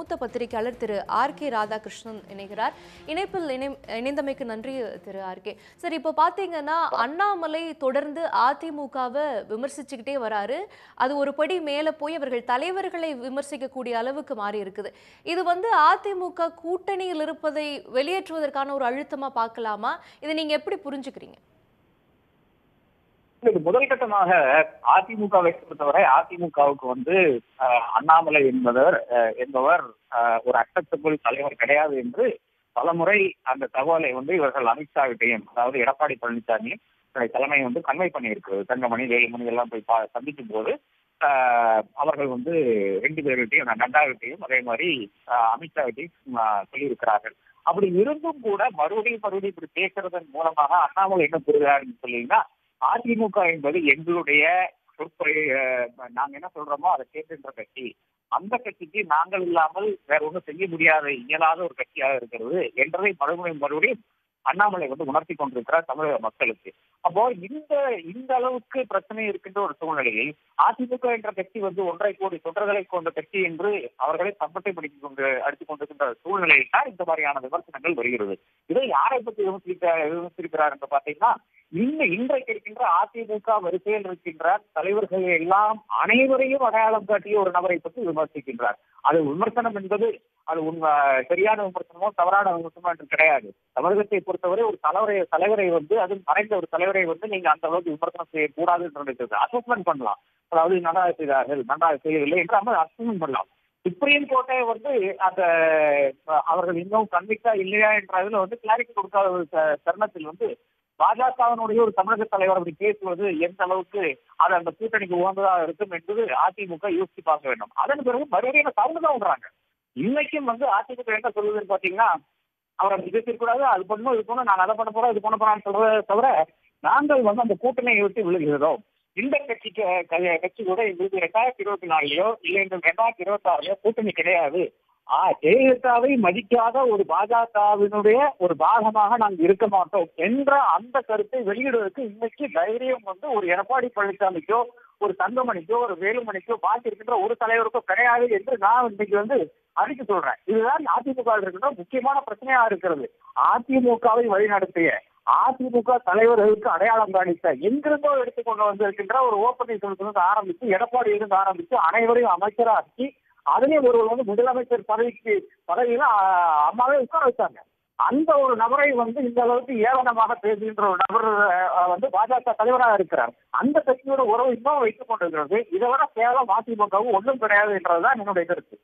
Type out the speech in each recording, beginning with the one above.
மூத்த பத்திரிகையாளர் திரு ஆர்.கே. ராதாகிருஷ்ணன் இணைகிறார். இணைப்பில் இணைந்தமைக்கு நன்றி திரு ஆர்.கே. சரி, இப்போ பார்த்தீங்கன்னா அண்ணாமலை தொடர்ந்து அதிமுகவை விமர்சிச்சுக்கிட்டே வராரு. அது ஒரு படி மேலே போய் அவர்கள் தலைவர்களை விமர்சிக்கக்கூடிய அளவுக்கு மாறி இருக்குது. இது அதிமுக கூட்டணியில் இருப்பதை வெளியேற்றுவதற்கான ஒரு அழுத்தமா பார்க்கலாமா? இதை நீங்க எப்படி புரிஞ்சுக்கிறீங்க? முதல் கட்டமாக அதிமுகவை பொறுத்தவரை அதிமுகவுக்கு அண்ணாமலை என்பவர் ஒரு அக்செப்டபிள் தலைவர் கிடையாது என்று பலமுறை அந்த தகவலை இவர்கள் அமித்ஷாவிட்டையும், அதாவது எடப்பாடி பழனிசாமி தலைமை கன்வை பண்ணியிருக்கிறது. தங்கமணி, வேலுமணி எல்லாம் போய் சந்திக்கும் போது அவர்கள் 2 பேர்கிட்டையும், நட்டாவிட்டையும் அதே மாதிரி அமித்ஷாவிட்டையும் சொல்லியிருக்கிறார்கள். அப்படி இருந்தும் கூட மறுபடியும் இப்படி பேசுறதன் மூலமாக அண்ணாமலை என்ன புரிகிறாருன்னு சொல்லிங்கன்னா, அதிமுக என்பது எங்களுடைய நாங்க என்ன சொல்றோமோ அதை கேட்கின்ற கட்சி, அந்த கட்சிக்கு நாங்கள் இல்லாமல் வேற ஒன்றும் செய்ய முடியாத இயலாத ஒரு கட்சியாக இருக்கிறது என்றதை மறுபடியும் அண்ணாமலை உணர்த்தி கொண்டிருக்கிறார் தமிழக மக்களுக்கு. அப்போ இந்த அளவுக்கு பிரச்சனை இருக்கின்ற ஒரு சூழ்நிலையில் அதிமுக என்ற கட்சி 1.5 கோடி தொண்டர்களை கொண்ட கட்சி என்று அவர்களை சம்பட்டை அடித்துக் கொண்டிருக்கின்ற சூழ்நிலையில் தான் இந்த மாதிரியான விமர்சனங்கள் வருகிறது. இதை யாரை பற்றி விமர்சிக்கிறார் என்று பார்த்தீங்கன்னா, இன்றைக்கு இருக்கின்ற அதிமுக வரிசையில் இருக்கின்ற தலைவர்கள் எல்லாம் அனைவரையும் அடையாளம் காட்டிய ஒரு நபரை பற்றி விமர்சிக்கின்றார். அது விமர்சனம் என்பது அது சரியான விமர்சனமோ தவறான விமர்சனமோ என்று கிடையாது. தமிழகத்தை பொறுத்தவரை ஒரு தலைவரை அது மறைந்த ஒரு தலைவரை நீங்க அந்த அளவுக்கு விமர்சனம் செய்யக்கூடாது என்று நினைக்கிறது. அசஸ்மெண்ட் பண்ணலாம், அதாவது நன்றாக செய்தார்கள், நன்றாக செய்யவில்லை என்று அசஸ்மெண்ட் பண்ணலாம். சுப்ரீம் கோர்ட்டை அந்த அவர்கள் இன்னும் கன்விக்டா இல்லையா என்ற கிளாரிட்டி கொடுக்காத ஒரு தருணத்தில் பாஜகவினுடைய ஒரு தமிழக தலைவர் அப்படி பேசுவது எந்த அளவுக்கு அது அந்த கூட்டணிக்கு உகந்ததாக இருக்கும் என்பது அதிமுக யோசித்து பார்க்க வேண்டும். அதன் பிறகு மறுபடியும் சவுண்டு தான் விடுறாங்க. இன்னைக்கும் அதிமுக என்ன சொல்லுதுன்னு பாத்தீங்கன்னா, அவரை விஜயிக்கூடாது, அது பண்ணணும், இது பண்ணணும், நான் அதை பண்ண போறேன், இது பண்ண போறான்னு சொல்றதை தவிர நாங்கள் அந்த கூட்டணியை விட்டு விழுகிறோம். இந்த கட்சி கூட எங்களுக்கு 2024லயோ இல்லை 2026லயோ கூட்டணி கிடையாது. ஜெயலலிதாவை மதிக்காத ஒரு பாஜகவினுடைய ஒரு பாகமாக நாங்கள் இருக்க மாட்டோம் என்ற அந்த கருத்தை வெளியிடுவதற்கு இன்னைக்கு தைரியம் ஒரு எடப்பாடி பழனிசாமிக்கோ, ஒரு தங்கமணிக்கோ, ஒரு வேலுமணிக்கோ, பாக்கி இருக்கின்ற ஒரு தலைவருக்கோ கிடையாது என்று நான் இன்னைக்கு அறிக்கை சொல்றேன். இதுதான் அதிமுக இருக்கின்ற முக்கியமான பிரச்சனையா இருக்கிறது. அதிமுகவை வழிநடத்திய அதிமுக தலைவர்களுக்கு அடையாளம் காணித்த எங்கிருந்தோ எடுத்துக்கொண்டு வந்திருக்கின்ற ஒரு ஓப்பனிங் ஆரம்பித்து, எடப்பாடியிலிருந்து ஆரம்பித்து அனைவரையும் அமைச்சராக்கி அதிலே ஒருவர் முதலமைச்சர் பதவியில அம்மாவே உட்கார வச்சாங்க. அந்த ஒரு நபரை இந்த அளவுக்கு ஏளனமாக பேசுகின்ற ஒரு நபர் பாஜக தலைவராக இருக்கிறார். அந்த கட்சியோட உறவு இன்னும் வைத்துக் கொண்டிருக்கிறது. இதை விட கேவலம் அதிமுகவும் ஒன்றும் கிடையாது என்றதுதான் என்னுடைய கருத்து.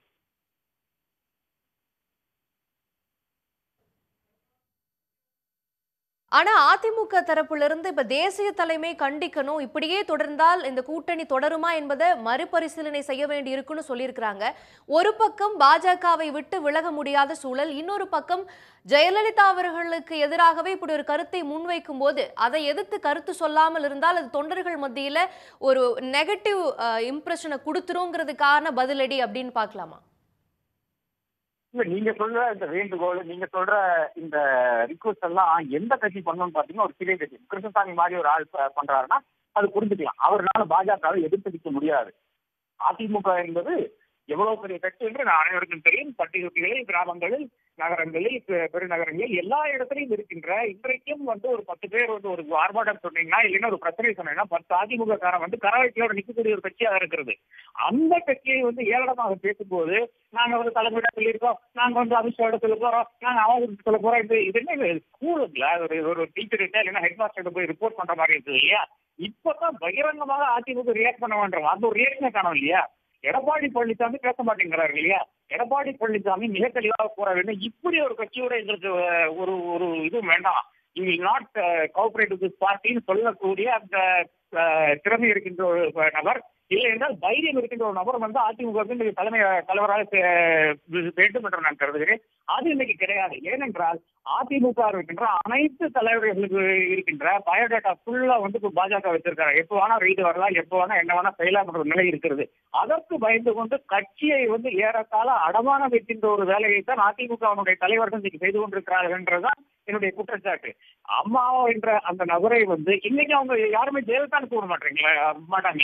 ஆனா அதிமுக தரப்பிலிருந்து இப்ப தேசிய தலைமை கண்டிக்கணும், இப்படியே தொடர்ந்தால் இந்த கூட்டணி தொடருமா என்பதை மறுபரிசீலனை செய்ய வேண்டி இருக்குன்னு சொல்லியிருக்கிறாங்க. ஒரு பக்கம் பாஜகவை விட்டு விலக முடியாத சூழல், இன்னொரு பக்கம் ஜெயலலிதா அவர்களுக்கு எதிராகவே இப்படி ஒரு கருத்தை முன்வைக்கும் போது அதை எதிர்த்து கருத்து சொல்லாமல் இருந்தால் அது தொண்டர்கள் மத்தியில ஒரு நெகட்டிவ் இம்ப்ரெஷனை கொடுத்துருங்கிறதுக்கான பதிலடி அப்படின்னு பார்க்கலாமா? நீங்க சொல்ற இந்த வேண்டுகோள், நீங்க சொல்ற இந்த ரிக்வஸ்ட் எல்லாம் எந்த கட்சி பண்ணணும்னு பாத்தீங்கன்னா, ஒரு சிறிய கட்சி கிருஷ்ணசாமி மாதிரி ஒரு ஆள் பண்றாருன்னா அது புரிஞ்சுக்கலாம். அவரால் பாஜகவை எதிர்த்து நிற்க முடியாது. அதிமுக என்பது எவ்வளவு பெரிய கட்சி என்று அனைவருக்கும் தெரியும். பட்டிகளில், கிராமங்களில், நகரங்களில், பெருநகரங்களில் எல்லா இடத்திலையும் இருக்கின்ற இன்றைக்கும் ஒரு 10 பேர் ஒரு ஆர்ப்பாட்டம் சொன்னீங்கன்னா, இல்லைன்னா ஒரு பிரச்சனை சொன்னீங்கன்னா 10 அதிமுக காரன் கரவைக்கையோட நிற்கக்கூடிய ஒரு கட்சியாக இருக்கிறது. அந்த கட்சியை ஏளனமாக பேசும்போது நாங்க தலைமையிட சொல்லியிருக்கோம், நாங்க அமித்ஷாவோட சொல்ல போறோம், நாங்க அவங்க சொல்ல போறோம். இது என்ன ஸ்கூலுங்களா? ஒரு டீச்சர் இல்லைன்னா ஹெட் மாஸ்டர் போய் ரிப்போர்ட் பண்ற மாதிரி இருக்குது இல்லையா? இப்பதான் பகிரங்கமாக அதிமுக ரியாக்ட் பண்ண வேண்டாம். அந்த ஒரு ரியாக்ஷனை காணும் இல்லையா? எடப்பாடி பழனிசாமி பேச மாட்டேங்கிறாரு இல்லையா? எடப்பாடி பழனிசாமி மிக தெளிவாக போற வேண்டும். இப்படி ஒரு கட்சியோட எங்களுக்கு ஒரு இது வேண்டாம், you will not cooperate with this பார்ட்டின்னு சொல்லக்கூடிய அந்த திறமை இருக்கின்ற ஒரு நபர், இல்லை என்றால் தைரியம் இருக்கின்ற ஒரு நபர் அதிமுக தலைமை தலைவராக வேண்டும் என்று நான் கருதுகிறேன். அது இன்னைக்கு கிடையாது. ஏனென்றால் அதிமுக இருக்கின்ற அனைத்து தலைவர்களுக்கு இருக்கின்ற பயோடேட்டா ஃபுல்லா பாஜக வச்சிருக்காங்க. எப்போ வேணா ரைடு வரலாம், எப்போ வேணா என்ன வேணா செய்யலாம் என்ற நிலை இருக்கிறது. அதற்கு பயந்து கொண்டு கட்சியை ஏறத்தாழ அடமானம் வைக்கின்ற ஒரு வேலையை தான் அதிமுகவினுடைய தலைவர்கள் இன்னைக்கு செய்து கொண்டிருக்கிறார்கள் என்றதுதான் என்னுடைய குற்றச்சாட்டு. அம்மா என்ற அந்த நபரை இன்னைக்கு அவங்க யாருமே ஜெயலலிதான்னு கூற மாட்டாங்க இல்லையா?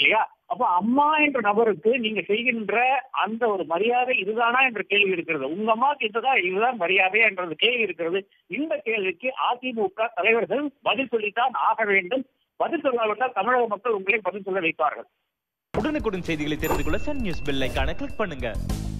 அப்ப அம்மா என்ற நபருக்கு நீங்க செய்கின்ற அந்த ஒரு மரியாதை இதுதானா என்ற கேள்வி இருக்கிறது. உங்க அம்மாவுக்கு இதுதான் மரியாதை என்றது கேள்வி இருக்கிறது. இந்த கேள்விக்கு அதிமுக தலைவர்கள் பதில் சொல்லித்தான் ஆக வேண்டும். பதில் சொல்லாவிட்டால் தமிழக மக்கள் உங்களை பதில் சொல்ல வைப்பார்கள். உடனுக்குடன் செய்திகளை தெரிந்து கொள்ள சன் நியூஸ் பெல் ஐகானை கிளிக் பண்ணுங்க.